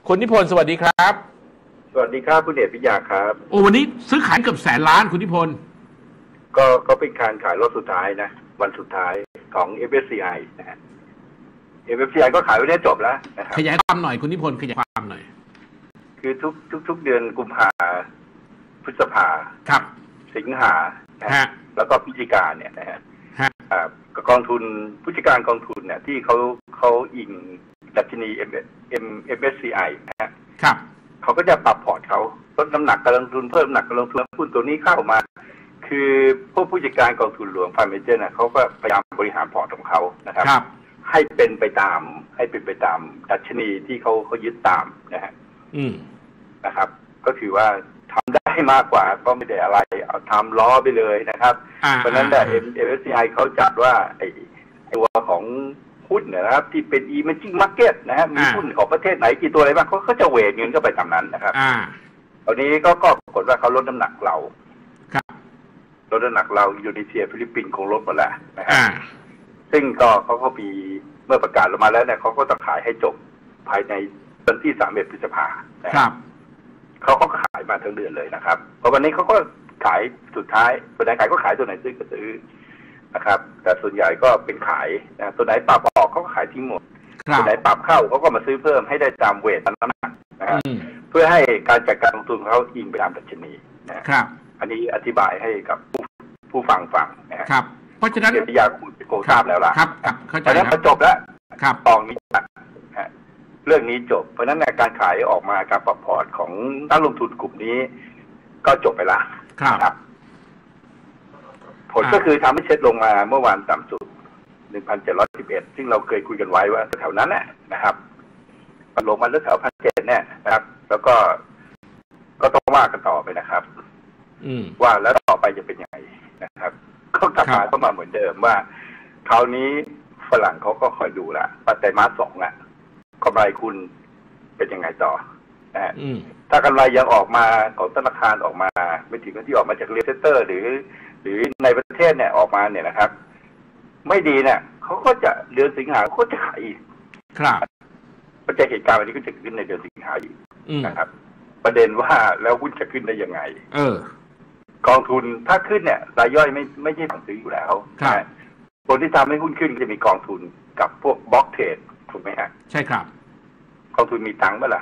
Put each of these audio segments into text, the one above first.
คุณนิพนธ์สวัสดีครับสวัสดีครับคุณเดชพิยาครับโอ้วันนี้ซื้อขายเกือบ100,000,000คุณนิพนธ์ก็เป็นการขายรอบสุดท้ายนะวันสุดท้ายของ FSCI นะฮะ FSCI ก็ขายไว้ได้จบแล้วนะครับขยายความหน่อยคุณนิพนธ์ขยายความหน่อยคือทุกเดือนกุมภาพฤษภาครับสิงหาแล้วก็พฤศจิกาเนี่ยนะฮะกองทุนผู้จัดการกองทุนเนี่ยที่เขาอิงดัชนี MSCI นะฮะครับเขาก็จะปรับพอร์ตเขาลดน้ำหนักการลงทุนเพิ่มน้ำหนักการลงทุนหุ้นตัวนี้เข้ามาคือพวกผู้จัดการกองทุนหลวงฟันเมเจอร์นะเขาก็พยายามบริหารพอร์ตของเขานะครับให้เป็นไปตามดัชนีที่เขายึดตามนะฮะนะครับก็คือว่าทำได้มากกว่าก็ไม่ได้อะไรเอาทำล้อไปเลยนะครับเพราะนั้นแต่ MSCI เขาจัดว่าไอ้ตัวของหุ้นนะครับที่เป็น emerging market นะฮะมีหุ้นของประเทศไหนกี่ตัวอะไรบ้างเขาจะเวทเงินเข้าไปตามนั้นนะครับตอนนี้ก็ปรากฏว่าเขาลดน้ำหนักเราลดน้ำหนักเราอินโดนีเซียฟิลิปปินส์คงลดหมดแล้วนะครับซึ่งก็เขามีเมื่อประกาศออกมาแล้วเนี่ยเขาก็ต้องขายให้จบภายในวันที่31 พฤษภาคมเขาก็ขายมาทั้งเดือนเลยนะครับเพราะวันนี้เขาก็ขายสุดท้ายตัวไหนขายก็ขายตัวไหนซื้อก็ซื้อนะครับแต่ส่วนใหญ่ก็เป็นขายนะตัวไหนปรับออกเขาก็ขายทิ้งหมดตัวไหนปรับเข้าเขาก็มาซื้อเพิ่มให้ได้ตามเวทตามน้ำหนักนะครับเพื่อให้การจัดการลงทุนเขาอิงไปตามดัชนีนะครับอันนี้อธิบายให้กับผู้ฟังนะครับเพราะฉะนั้นเกียรติยาคุณโกทราบแล้วล่ะครับเข้าใจแล้วจบแล้วครับตองนี้เรื่องนี้จบเพราะนั้นการขายออกมาการปรับพอร์ตของนักลงทุนกลุ่มนี้ก็จบไปละครับผลก็คือทำให้เช็ดลงมาเมื่อวานต่ำสุด 1,711 ซึ่งเราเคยคุยกันไว้ว่าแถวนั้นนะครับมันลงมาแถว 1,700 เนี่ยนะครับแล้วก็ต้องว่ากันต่อไปนะครับว่าแล้วต่อไปจะเป็นยังไงนะครับก็กลับมาเข้ามาเหมือนเดิมว่าคราวนี้ฝรั่งเขาก็คอยดูละปัจจัยมาสองกำไรคุณเป็นยังไงต่อนะถ้ากำไรยังออกมาของธนาคารออกมาไม่ถึงที่ออกมาจากเรียลเซตเตอร์หรือในประเทศเนี่ยออกมาเนี่ยนะครับไม่ดีเนี่ยเขาก็จะเดือนสิงหาเขาก็จะขายอีกครับปัจจัยเหตุการณ์วันนี้ก็จะขึ้นในเดือนสิงหาอีกนะครับประเด็นว่าแล้วหุ้นจะขึ้นได้ยังไงกองทุนถ้าขึ้นเนี่ยรายย่อยไม่ใช่สั่งซื้ออยู่แล้วคนที่ทำให้หุ้นขึ้นจะมีกองทุนกับพวกบล็อกเทรดถูกไหมฮะใช่ครับกองทุนมีตังค์เมื่อไหร่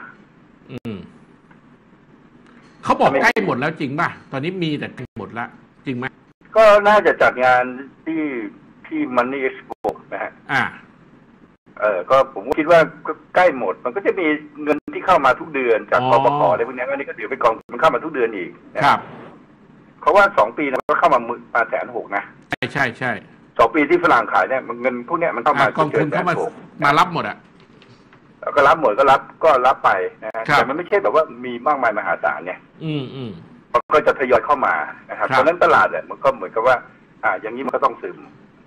เขาบอกใกล้หมดแล้วจริงป่ะตอนนี้มีแต่หมดแล้วจริงไหมก็น่าจะจัดงานที่Money Expo นะฮะก็ผมคิดว่าใกล้หมดมันก็จะมีเงินที่เข้ามาทุกเดือนจากกปป.อะไรพวกนี้อันนี้ก็ถือเป็นกองมันเข้ามาทุกเดือนอีกครับเพราะว่า2 ปีนะก็เข้ามา1,600,000นะใช่ 2 ปีที่ฝรั่งขายเนี่ยเงินพวกนี้มันเข้ามากองทุนเข้ามารับหมดก็รับหมดก็รับไปนะฮะแต่มันไม่ใช่แบบว่ามีมากมายมหาศาลเนี่ยมันก็จะทยอยเข้ามานะครับเพราะนั้นตลาดเนี่ยมันก็เหมือนกับว่าอย่างนี้มันก็ต้องซึม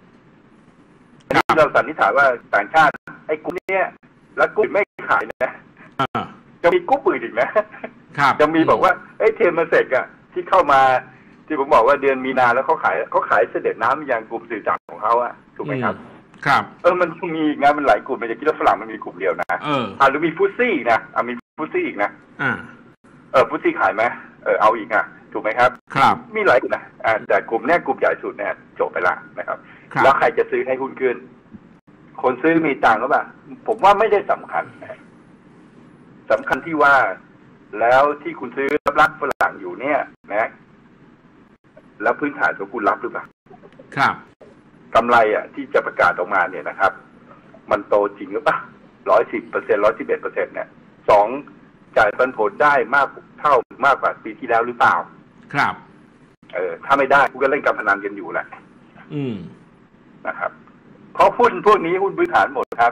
เราสันนิษฐานว่าต่างชาติไอ้กลุ่มนี้แล้วกลุ่มไม่ขายนะจะมีกลุ่มอื่นอีกนะจะมีบอกว่าเทมเซกที่เข้ามาที่ผมบอกว่าเดือนมีนาแล้วเขาขายเสด็จน้ำอย่างกลุ่มสื่อสารของเขาถูกไหมครับครับมันมีงานมันหลายกลุ่มไม่ใช่คิดว่าฝรั่งมันมีกลุ่มเดียวนะหรือมีฟุตซี่นะมีฟุตซี่อีกนะฟุตซี่ขายไหมเอาอีกถูกไหมครับครับมีหลายกลุ่มนะแต่กลุ่มนี้กลุ่มใหญ่สุดเนี่ยจบไปละนะครับแล้วใครจะซื้อให้หุ้นขึ้นคนซื้อมีตังค์หรือเปล่าผมว่าไม่ได้สำคัญสำคัญที่ว่าแล้วที่คุณซื้อรับฝรั่งอยู่เนี่ยนะแล้วพื้นฐานของคุณรับหรือเปล่าครับกำไรที่จะประกาศออกมาเนี่ยนะครับมันโตจริงหรือเปล่า110% 111%เนี่ยจ่ายปันผลได้มากกว่าปีที่แล้วหรือเปล่าครับถ้าไม่ได้คุณก็เล่นการพนันกันอยู่แหละนะครับเพราะหุ้นพวกนี้หุ้นพื้นฐานหมดครับ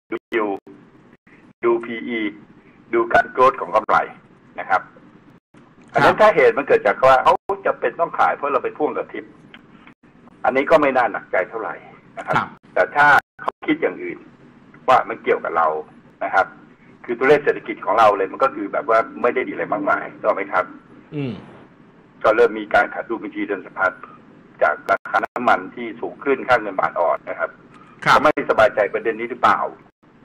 ดู PE ดูการโกรธของกำไรนะครับอันนั้นถ้าเหตุมันเกิดจากว่าเขาจะเป็นต้องขายเพราะเราไปพ่วงกับทิปอันนี้ก็ไม่น่าหนักใจเท่าไหร่นะครับแต่ถ้าเขาคิดอย่างอื่นว่ามันเกี่ยวกับเรานะครับคือตัวเลขเศรษฐกิจของเราเลยมันก็คือแบบว่าไม่ได้ดีอะไรมากมายถูกไหมครับก็เริ่มมีการขาดดุลบัญชีเดินสะพัดจากราคาน้ำมันที่สูงขึ้นค่าเงินบาทอ่อนนะครับจะไม่สบายใจประเด็นนี้หรือเปล่า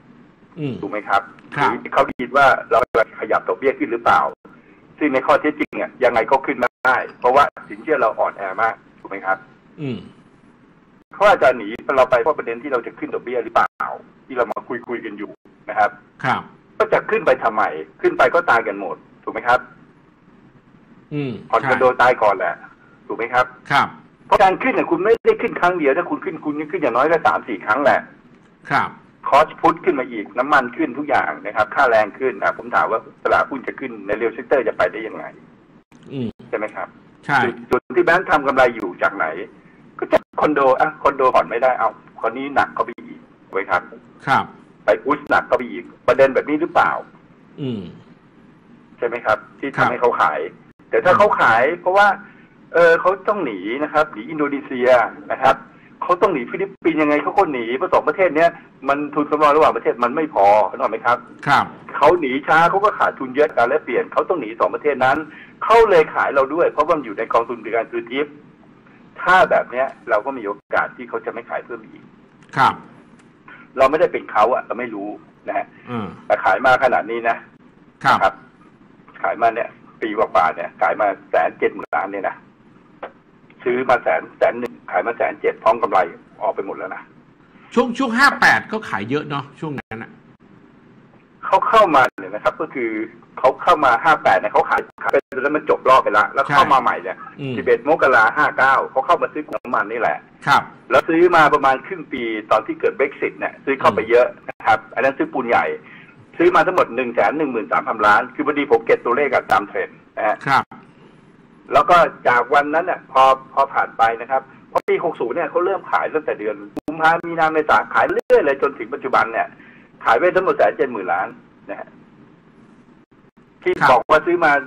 ถูกไหมครับเขาคิดว่าเราขยับดอกเบี้ยขึ้นหรือเปล่าซึ่งในข้อเท็จจริงเนี่ยยังไงก็ขึ้นไม่ได้เพราะว่าสินเชื่อเราอ่อนแอมากถูกไหมครับเขาอาจจะหนีเราไปเพราะประเด็นที่เราจะขึ้นดอกเบี้ยหรือเปล่าที่เรามาคุยกันอยู่นะครับก็จะขึ้นไปทำไมขึ้นไปก็ตายกันหมดถูกไหมครับผ่อนคอนโดตายก่อนแหละถูกไหมครับเพราะการขึ้นเนี่ยคุณไม่ได้ขึ้นครั้งเดียวถ้าคุณขึ้นอย่างน้อยก็3-4 ครั้งแหละคอสพุทขึ้นมาอีกน้ำมันขึ้นทุกอย่างนะครับค่าแรงขึ้นผมถามว่าตลาดหุ้นจะขึ้นในเรียลเซกเตอร์จะไปได้ยังไงใช่ไหมครับใช่จุดที่แบงค์ทำกำไรอยู่จากไหนก็จะคอนโดผ่อนไม่ได้เอาคนนี้หนักก็ไปอีกไว้ครับไปอุสหนักก็ไปอีกประเด็นแบบนี้หรือเปล่าใช่ไหมครับที่ทำให้เขาขายแต่ถ้าเขาขายเพราะว่าเขาต้องหนีนะครับหนีอินโดนีเซียนะครับเขาต้องหนีฟิลิปปินส์ยังไงเขาก็หนีเพราะ2 ประเทศเนี้ยมันทุนสำรองระหว่างประเทศมันไม่พอเข้าใจไหมครับเขาหนีช้าเขาก็ขาดทุนเยอะการแลกเปลี่ยนเขาต้องหนี2 ประเทศนั้นเขาเลยขายเราด้วยเพราะว่ามันอยู่ในกองทุนบริการซื้อทิปถ้าแบบเนี้ยเราก็มีโอกาสที่เขาจะไม่ขายเพิ่มอีกเราไม่ได้เป็นเขาเราไม่รู้นะฮะแต่ขายมาขนาดนี้นะครับขายมาเนี่ยปีกว่าๆเนี่ยขายมา170,000 ล้านเนี่ยนะซื้อมา100,000ขายมา170,000พร้อมกำไรออกไปหมดแล้วนะช่วง58ก็ขายเยอะเนาะช่วงนั้นนะเขาเข้ามาเนี่ยนะครับก็คือเขาเข้ามา58เนี่ยเขาขายไปแล้วมันจบรอบไปแล้วเข้ามาใหม่เนี่ย11 มกราคม 59เขาเข้ามาซื้อกลุ่มน้ำมันนี่แหละแล้วซื้อมาประมาณครึ่งปีตอนที่เกิด Brexit เนี่ยซื้อเข้าไปเยอะนะครับอันนั้นซื้อปูนใหญ่ซื้อมาทั้งหมด113,000 ล้านคือพอดีผมเก็บตัวเลขกับตามเทรนด์นะครับแล้วก็จากวันนั้นเนี่ยพอผ่านไปนะครับพอปี60เนี่ยเขาเริ่มขายตั้งแต่เดือนกุมภาพันธ์ มีนา เมษาขายเรื่อยๆเลยจนถึงปัจจุบันเนี่ยขายไปทั้งหมด170,000 ล้านนะฮะที่บอกว่าซื้อมา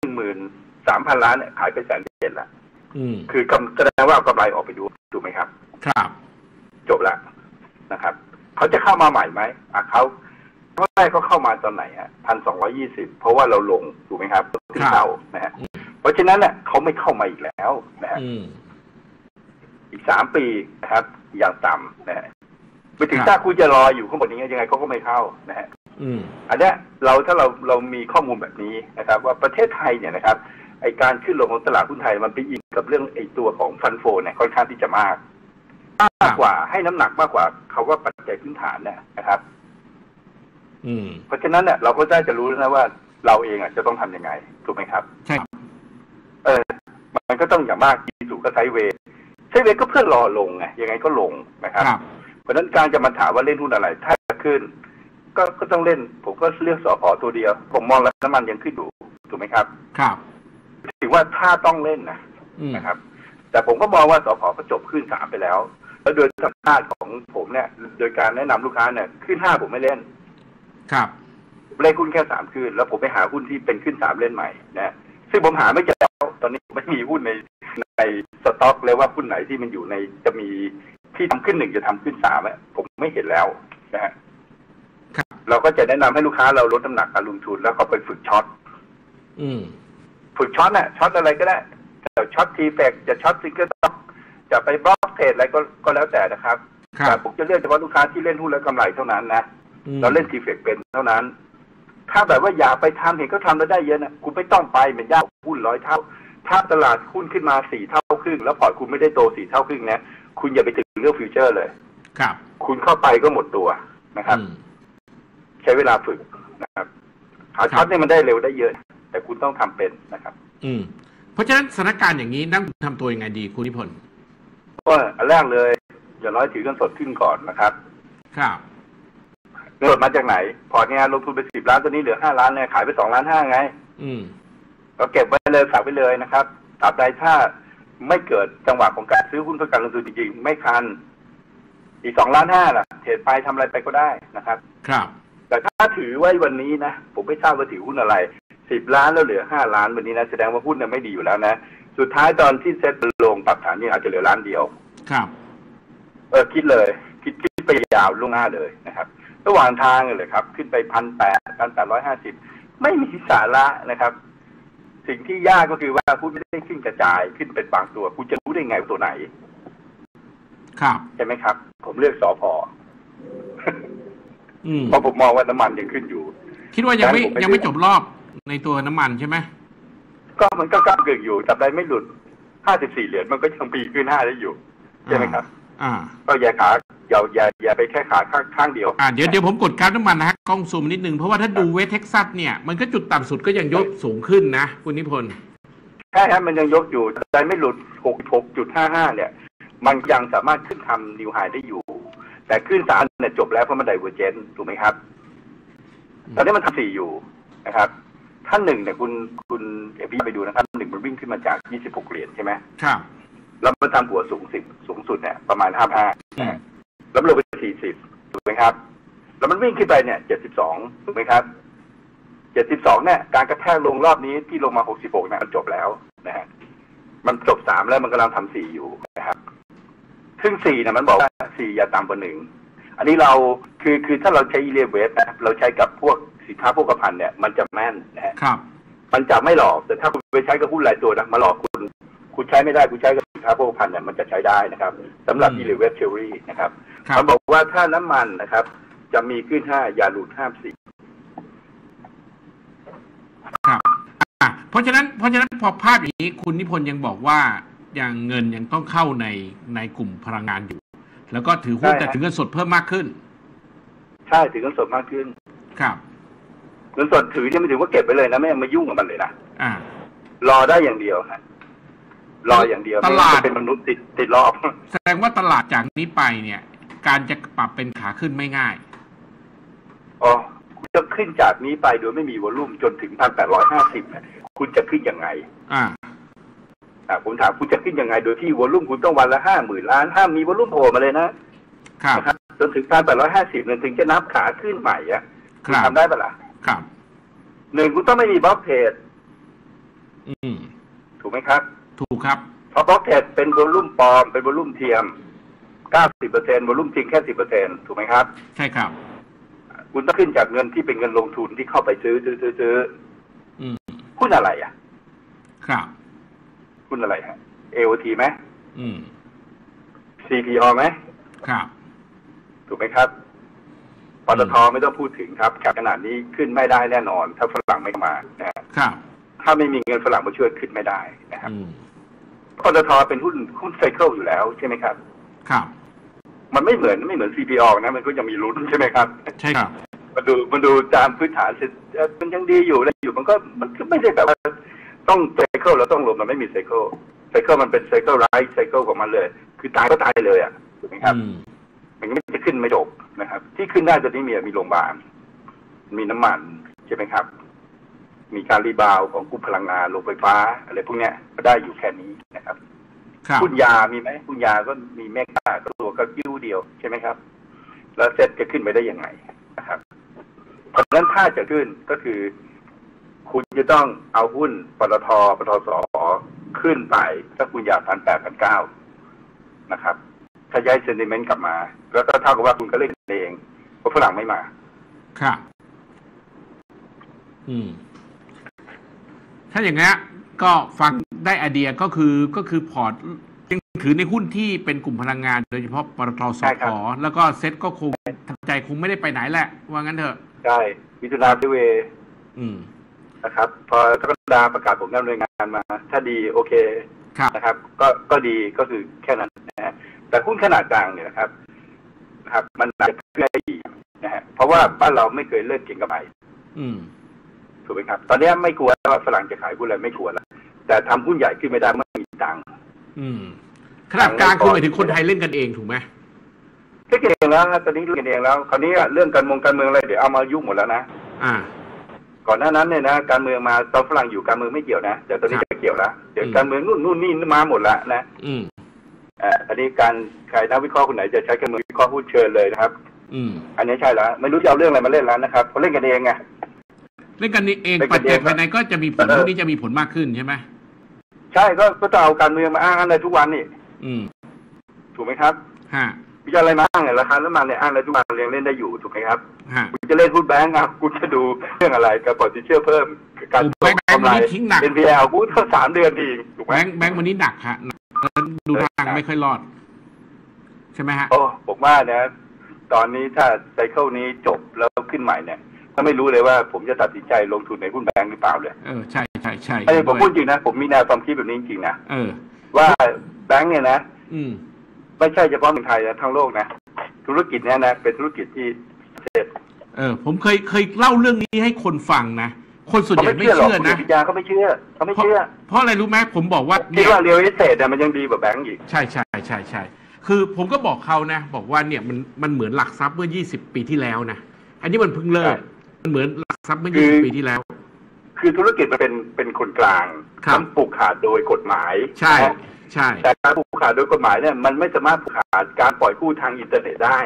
113,000 ล้านเนี่ยขายไป107,000ละคือแสดงว่ากำไรออกไปดูถูกไหมครับจบแล้วนะครับเขาจะเข้ามาใหม่ไหมเขาแรกเขาเข้ามาตอนไหน1,220เพราะว่าเราลงถูกไหมครับที่เข้านะฮะเพราะฉะนั้นเนี่ยเขาไม่เข้ามาอีกแล้วนะฮะอีก3 ปีนะครับอย่างต่ำนะฮะไปถึงถ้าคุณจะรออยู่ข้างบนนี้ยังไงเขาก็ไม่เข้านะฮะอันนี้ถ้าเรามีข้อมูลแบบนี้นะครับว่าประเทศไทยเนี่ยนะครับไอการขึ้นลงของตลาดหุ้นไทยมันไปอิงกับเรื่องไอตัวของฟันโฟเนี่ยค่อนข้างที่จะมากกว่าให้น้ำหนักมากกว่าเขาว่าปัจจัยพื้นฐานเนี่ยนะครับเพราะฉะนั้นเนี่ยเราก็ได้จะรู้แล้วนะว่าเราเองจะต้องทำยังไงถูกไหมครับใช่มันก็ต้องอย่างมากอีสุก็ไซด์เวย์ก็เพื่อรอลงไงยังไงก็ลงนะครับเพราะฉะนั้นการจะมาถามว่าเล่นหุ้นอะไรถ้าจะขึ้นก็ต้องเล่นผมก็เลือกสผ.ตัวเดียวผมมองแล้วน้ำมันยังขึ้นอยู่ถูกไหมครับถือว่าถ้าต้องเล่นนะครับแต่ผมก็มองว่าสผ.ก็จบขึ้น3ไปแล้วโดยธรรมชาติของผมเนี่ยโดยการแนะนำลูกค้าเนี่ยขึ้น5ผมไม่เล่นเล่นหุ้นแค่3คืนแล้วผมไปหาหุ้นที่เป็นขึ้น3เล่นใหม่นะซึ่งผมหาไม่เจอแล้วตอนนี้ไม่มีหุ้นในสต็อกเลยว่าหุ้นไหนที่มันอยู่ในจะมีที่ทำขึ้น1จะทำขึ้น3ผมไม่เห็นแล้วนะฮะเราก็จะแนะนำให้ลูกค้าเราลดน้ำหนักการลงทุนแล้วก็ไปฝึกช็อตช็อตช็อตอะไรก็ได้จะช็อตทีแฟกจะช็อตซิงเกิลต็อกจะไปบล็อกเทรดอะไรก็แล้วแต่นะครับแต่ผมจะเลือกเฉพาะลูกค้าที่เล่นหุ้นแล้วกำไรเท่านั้นนะเราเล่นทีเฟกเป็นเท่านั้นถ้าแบบว่าอยากไปทำเห็นก็ทำแล้วได้เยอะนะคุณไม่ต้องไปเหมือนยากหุ้น100 เท่าถ้าตลาดหุ้นขึ้นมา4 เท่าครึ่งแล้วพอร์ตคุณไม่ได้โต4 เท่าครึ่งนะคุณอย่าไปถึงเรื่องฟิวเจอร์เลยคุณเข้าไปก็หมดตัวนะครับใช้เวลาฝึกนะครับหาช็อตเนี่ยมันได้เร็วได้เยอะแต่คุณต้องทำเป็นนะครับเพราะฉะนั้นสถานการณ์อย่างนี้นั่งทำตัวยังไงดีคุณนิพนธ์ก็อันแรกเลยอย่างน้อยถือเงินสดขึ้นก่อนนะครับเงินสดมาจากไหนพอร์ตงานลงทุนไป10 ล้านตัวนี้เหลือ5 ล้านเนี่ยขายไป2.5 ล้านไงก็เก็บไว้เลยฝากไว้เลยนะครับตราบใดถ้าไม่เกิดจังหวะของการซื้อหุ้นเพื่อการลงทุนจริงๆไม่คันอีก2.5 ล้านล่ะเทรดไปทำอะไรไปก็ได้นะครับแต่ถ้าถือไว้วันนี้นะผมไม่ทราบว่าถือหุ้นอะไร10 ล้านแล้วเหลือ5 ล้านวันนี้นะแสดงว่าหุ้นเนี่ยไม่ดีอยู่แล้วนะสุดท้ายตอนที่เซ็ตลงปรับฐานนี่อาจจะเหลือ1 ล้านคิดเลยคิดไปยาวล่วงหน้าเลยนะครับระหว่างทางเลยครับขึ้นไป1,850ไม่มีสาระนะครับสิ่งที่ยากก็คือว่าหุ้นไม่ได้ขึ้นกระจายขึ้นเป็นบางตัวคุณจะรู้ได้ไงว่าตัวไหนใช่ไหมครับผมเลือกสผ. เพราะผมมองว่าน้ำมันยังขึ้นอยู่คิดว่ายังไม่จบรอบในตัวน้ำมันใช่ไหมก็มันก็กำกึ่งอยู่จับได้ไม่หลุด54 เหรียญมันก็ยังปีขึ้น5ได้อยู่ใช่ไหมครับก็อย่าขาอย่าไปแค่ขาข้างเดียวเดี๋ยวผมกดกราฟน้ำมันนะฮะกล้องซูมนิดนึงเพราะว่าถ้าดูเวสเท็กซัสเนี่ยมันก็จุดต่ำสุดก็ยังยกสูงขึ้นนะคุณนิพนธ์ใช่ครับมันยังยกอยู่แต่ไม่หลุด 66.55 เนี่ยมันยังสามารถขึ้นทำนิวไฮได้อยู่แต่ขึ้น3เนี่ยจบแล้วเพราะมันไดเวอร์เจนต์ถูกไหมครับตอนนี้มันทำ4อยู่นะครับท่าน1เนี่ยคุณพี่ไปดูนะครับ1มันวิ่งขึ้นมาจาก26 เหรียญใช่ไหมครับแล้วมันทำหัวสูงสุดเนี่ยประมาณ55แล้วลงไป40ถูกไหมครับแล้วมันวิ่งขึ้นไปเนี่ย72ถูกไหมครับ72เนี่ยการกระแทกลงรอบนี้ที่ลงมา66เนี่ยมันจบแล้วนะฮะมันจบ3แล้วมันกำลังทำ4อยู่นะครับซึ่ง4เนี่ยมันบอกว่า4อย่าต่ำกว่า1อันนี้เราคือถ้าเราใช้อีเลียเวสนะเราใช้กับพวกสินค้าโภคภัณฑ์เนี่ยมันจะแม่นนะฮะครับมันจะไม่หลอกแต่ถ้าคุณไปใช้กับหุ้นรายตัวนะมาหลอกคุณใช้ไม่ได้คุณใช้กับสินค้าโภคภัณฑ์เนี่ยมันจะใช้ได้นะครับสำหรับอีเลียเวสเทอรี่นะครับมันบอกว่าถ้าน้ำมันนะครับจะมีขึ้น5อย่าหลุด54 ครับเพราะฉะนั้นพอภาพอย่างนี้คุณนิพนธ์ยังบอกว่าอย่างเงินยังต้องเข้าในกลุ่มพลังงานอยู่แล้วก็ถือหุ้นแต่ถือเงินสดเพิ่มมากขึ้นใช่ถือเงินสดมากขึ้นครับเงินสดถือเนี่ยไม่ถือว่าเก็บไปเลยนะไม่มายุ่งกับมันเลยนะรอได้อย่างเดียวฮะรออย่างเดียวตลาดเป็นมนุษย์ติดรอบแสดงว่าตลาดจากนี้ไปเนี่ยการจะปรับเป็นขาขึ้นไม่ง่ายอ๋อจะขึ้นจากนี้ไปโดยไม่มีวอลุ่มจนถึง1,850เนี่ยคุณจะขึ้นยังไงผมถามคุณจะขึ้นยังไงโดยที่วอลุ่มคุณต้องวันละ50,000 ล้านห้ามมีวอลุ่มโผล่มาเลยนะครับจนถึง1,850เนี่ยถึงจะนับขาขึ้นใหม่คุณทำได้ปะล่ะครับ 1คุณต้องไม่มีบล็อกเทรดถูกไหมครับถูกครับเพราะบล็อกเทรดเป็นวอลุ่มปลอมเป็นวอลุ่มเทียม 90% วอลุ่มจริงแค่ 10% ถูกไหมครับใช่ครับคุณต้องขึ้นจากเงินที่เป็นเงินลงทุนที่เข้าไปซื้อหุ้นอะไรครับหุ้นอะไรฮะ AOT ไหมCPO ไหมครับถูกไหมครับปตท.ไม่ต้องพูดถึงครับขนาดนี้ขึ้นไม่ได้แน่นอนถ้าฝรั่งไม่มานะครับถ้าไม่มีเงินฝรั่งมาช่วยขึ้นไม่ได้นะครับปตท.เป็นหุ้นไซเคิลอยู่แล้วใช่ไหมครับครับมันไม่เหมือน CPO นะมันก็ยังมีลุ้นใช่ไหมครับใช่ครับมันดูตามพื้นฐานมันยังดีอยู่แล้วอยู่มันก็ไม่ได้แบบว่าต้องไซเคิลแล้วต้องลงมันไม่มีไซเคิลมันเป็นไซเคิลไรท์ไซเคิลของมันเลยคือตายก็ตายเลยถูกไหมครับมันไม่จะขึ้นไม่จบนะครับที่ขึ้นได้ตอนนี้มีโรงพยาบาลมีน้ำมันใช่ไหมครับมีการรีบาวของกลุ่มพลังงานโรงไฟฟ้าอะไรพวกนี้ก็ได้อยู่แค่นี้นะครับหุ้นยามีไหมหุ้นยาก็มีแม่ค้าตัวก็กิ้วเดียวใช่ไหมครับแล้วเซ็ตจะขึ้นไปได้ยังไงนะครับเพราะฉะนั้นถ้าจะขึ้นก็คือคุณจะต้องเอาหุ้นปตท.ปตส.ขึ้นไปถ้าคุณอยาก1,800-1,900นะครับถ้าย้ายเซนติเมนต์กลับมาแล้วก็เท่ากับว่าคุณก็เล่นเองเพราะฝรั่งไม่มาครับถ้าอย่างงี้ก็ฟังได้ไอเดียก็คือพอร์ตยังถือในหุ้นที่เป็นกลุ่มพลังงานโดยเฉพาะปตท.สผ.แล้วก็เซ็ตก็คงทำใจคงไม่ได้ไปไหนแหละว่างั้นเถอะใช่มิถุนาดิเวนะครับพอธรรมดาประกาศผลการดำเนินงานมาถ้าดีโอเคนะครับก็ดีก็คือแค่นั้นนะฮะแต่หุ้นขนาดกลางเนี่ยนะครับมันอาจจะขึ้นได้ดีนะฮะเพราะว่าบ้านเราไม่เคยเลิกเก็งกำไรถูกไหมครับตอนนี้ไม่กลัวว่าฝรั่งจะขายหุ้นอะไรไม่กลัวแล้วแต่ทำหุ้นใหญ่ขึ้นไม่ได้ไม่มีตังค์ขนาดกลางคือหมายถึงคนไทยเล่นกันเองถูกไหมเล่นกันเองแล้วตอนนี้เล่นกันเองแล้วคราวนี้เรื่องการเมืองอะไรเดี๋ยวเอามายุ่งหมดแล้วนะก่อนหน้านั้นเนี่ยนะการเมืองมาตอนฝรั่งอยู่การเมืองไม่เกี่ยวนะเดี๋ยวตอนนี้จะเกี่ยวแล้วเดี๋ยวการเมืองนู่นนี่มาหมดละนะอันนี้การใครนักวิเคราะห์คนไหนจะใช้การเมืองวิเคราะห์พูดเชิญเลยนะครับอันนี้ใช่แล้วไม่รู้จะเอาเรื่องอะไรมาเล่นแล้วนะครับเขาเล่นกันเองไงเล่นกันเองปัจจัยภายในก็จะมีผลพวกนี้จะมีผลมากขึ้นใช่ไหมใช่ก็จะเอาการเมืองมาอ้างอะไรทุกวันนี่ถูกไหมครับวิจารณ์อะไรมาอ้างราคาน้ำมันเนี่ยอ้างอะไรทุกวันเล่นได้อยู่ถูกไหมครับคุณจะเล่นหุ้นแบงก์ครับคุณจะดูเรื่องอะไรกับพอร์ตเชื่อเพิ่มการกำไรเป็น NPL พูดเท่า3 เดือนเองถูกไหมแบงก์วันนี้หนักฮะดูทางไม่ค่อยรอดใช่ไหมฮะผมว่านะตอนนี้ถ้าไซเคิลนี้จบแล้วขึ้นใหม่เนี่ยก็ไม่รู้เลยว่าผมจะตัดสินใจลงทุนในหุ้นแบงก์หรือเปล่าเลยใช่ใช่ใช่ผมพูดจริงนะผมมีแนวความคิดแบบนี้จริงๆนะว่าแบงก์เนี่ยนะไม่ใช่เฉพาะเมืองไทยนะทั้งโลกนะธุรกิจเนี่ยนะเป็นธุรกิจที่ผมเคยเล่าเรื่องนี้ให้คนฟังนะคนส่วนใหญ่ไม่เชื่อนะเขาไม่เชื่อเพราะอะไรรู้ไหมผมบอกว่าคิดว่าเรียลเอสเตทมันยังดีกว่าแบงก์อีกใช่ใช่ใช่ใช่คือผมก็บอกเขานะบอกว่าเนี่ยมันเหมือนหลักทรัพย์เมื่อ20 ปีที่แล้วนะอันนี้มันเพิ่งเลิกมันเหมือนหลักทรัพย์เมื่อ20 ปีที่แล้วคือธุรกิจมันเป็นคนกลางมันผูกขาดโดยกฎหมายใช่ใช่แต่การผูกขาดโดยกฎหมายเนี่ยมันไม่สามารถผูกขาดการปล่อยกู้ทางอินเทอร์เน็ตได้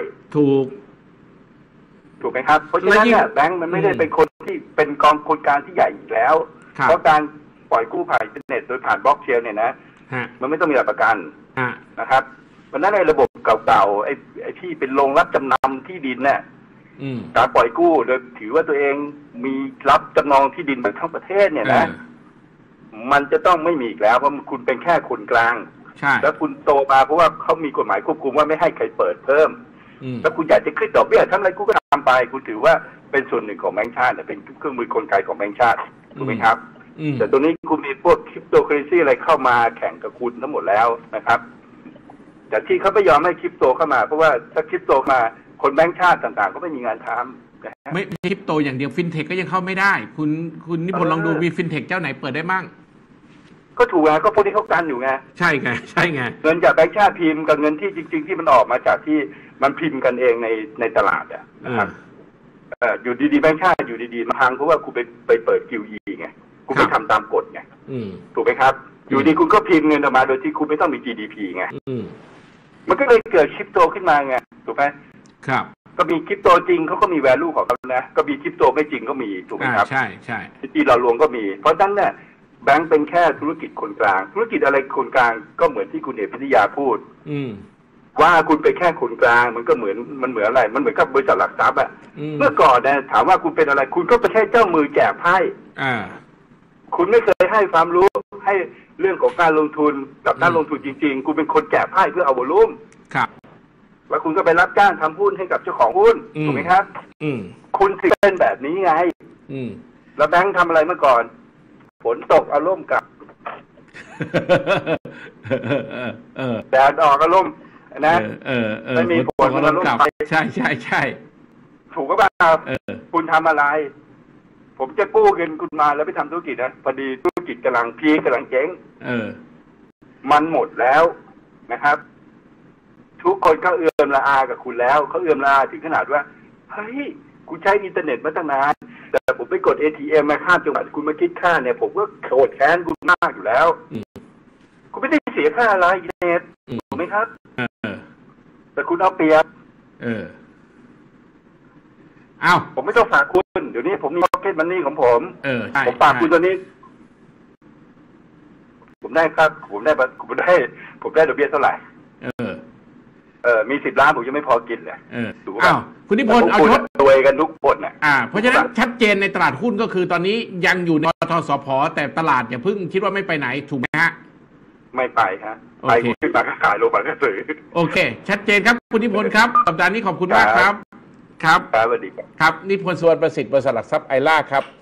ถูกไหมครับเพราะฉะนั้นเนี่ยแบงก์มันไม่ได้เป็นคนที่เป็นกองคนกลางที่ใหญ่อีกแล้วเพราะการปล่อยกู้ผ่านอินเทอร์เน็ตโดยผ่านบล็อกเชนเนี่ยนะมันไม่ต้องมีหลักประกันนะครับเพราะนั้นในระบบเก่าๆไอ้ที่เป็นโรงรับจำนำที่ดินเนี่ยการปล่อยกู้โดยถือว่าตัวเองมีรับจำนองที่ดินแบบทั้งประเทศเนี่ยนะมันจะต้องไม่มีอีกแล้วเพราะคุณเป็นแค่คนกลางแล้วคุณโตมาเพราะว่าเขามีกฎหมายควบคุมว่าไม่ให้ใครเปิดเพิ่มแล้วคุณอยากจะขึ้นดอกเบี้ยทำอะไรกูก็ทำไปคุณถือว่าเป็นส่วนหนึ่งของแบงก์ชาติเป็นเครื่องมือกลไกของแบงก์ชาติถูกไหมครับแต่ตัวนี้คุณมีพวกคริปโตเคอเรนซีอะไรเข้ามาแข่งกับคุณทั้งหมดแล้วนะครับแต่ที่เขาไม่ยอมให้คริปโตเข้ามาเพราะว่าถ้าคริปโตมาคนแบงก์ชาติต่างๆก็ไม่มีงานทำไม่คริปโตอย่างเดียวฟินเทคก็ยังเข้าไม่ได้คุณนิพนธ์ลองดูมีฟินเทคเจ้าไหนเปิดได้มั่งก็ถูกไงก็พวกนี้เขากันอยู่ไงใช่ไงใช่ไงเงินจากแบงก์ชาติพิมพ์กับเงินที่จริงๆที่มันออกมาจากที่มันพิมพ์กันเองในตลาดนะครับอยู่ดีๆแบงก์ชาติอยู่ดีๆมาพังเพราะว่าคุณไปเปิด QE ไงคุณไม่ทำตามกฎไงถูกไหมครับอยู่ดีคุณก็พิมพ์เงินออกมาโดยที่คุณไม่ต้องมี GDP ไงมันก็เลยเกิดคริปโตขึ้นมาไงถูกไหมครับก็มีคริปโตจริงเขาก็มี value ของเขานะก็มีคริปโตไม่จริงก็มีถูกไหมครับใช่ใช่ที่เรารวมก็มีเพราะฉะนั้นเนี่ยแบงก์เป็นแค่ธุรกิจคนกลางธุรกิจอะไรคนกลางก็เหมือนที่คุณเอกพิทยาพูดว่าคุณเป็นแค่คนกลางมันก็เหมือนอะไรมันเหมือนกับบริษัทหลักทรัพย์อะเมื่อก่อนเนี่ยถามว่าคุณเป็นอะไรคุณก็เป็นแค่เจ้ามือแจกไพ่คุณไม่เคยให้ความรู้ให้เรื่องของการลงทุนกับการลงทุนจริงๆคุณเป็นคนแจกไพ่เพื่อเอาวอลุ่มครับแล้วคุณก็ไปรับจ้างทำหุ้นให้กับเจ้าของหุ้นถูกไหมครับคุณถึงเป็นแบบนี้ไงแล้วแบงค์ทำอะไรเมื่อก่อนฝนตกอารมณ์กับแดดออกอารมณ์นะไม่มีฝนอารมณ์ใช่ใช่ใช่ถูกก็บ้าคุณทำอะไรผมจะกู้เงินคุณมาแล้วไปทำธุรกิจนะพอดีธุรกิจกำลังพีกำลังเจ๊งมันหมดแล้วนะครับทุกคนก็เอื้อมละอากับคุณแล้วเขาเอื้อมละอาถึงขนาดว่าเฮ้ยคุณใช้อินเทอร์เน็ตมาตั้งนานแต่ผมไปกด ATM มาข้ามจังหวัดคุณมาคิดค่าเนี่ยผมก็โกรธแค้นคุณมากอยู่แล้วคุณไม่ได้เสียค่าอะไรอินเทอร์เน็ตถูกไหมครับแต่คุณเอาเปรียบผมไม่ต้องฝากคุณเดี๋ยวนี้ผมมีพ็อกเก็ตมันนี่ของผมฝากคุณตัวนี้ผมได้ครับผมได้ดอกเบี้ยเท่าไหร่มี10 ล้านผมยังไม่พอกินเลยถูกป่ะคุณนิพนธ์เอาชดรวยกันทุกคนน่ะเพราะฉะนั้นชัดเจนในตลาดหุ้นก็คือตอนนี้ยังอยู่ในทสผ.แต่ตลาดอย่าเพิ่งคิดว่าไม่ไปไหนถูกไหมฮะไม่ไปฮะไปขึ้นมาก็ขายลงมาก็ซื้อโอเคชัดเจนครับคุณนิพนธ์ครับสัปดาห์นี้ขอบคุณมากครับครับสวัสดีครับนิพนธ์ สุวรรณประสิทธิ์บริษัทหลักทรัพย์ไอล่าครับ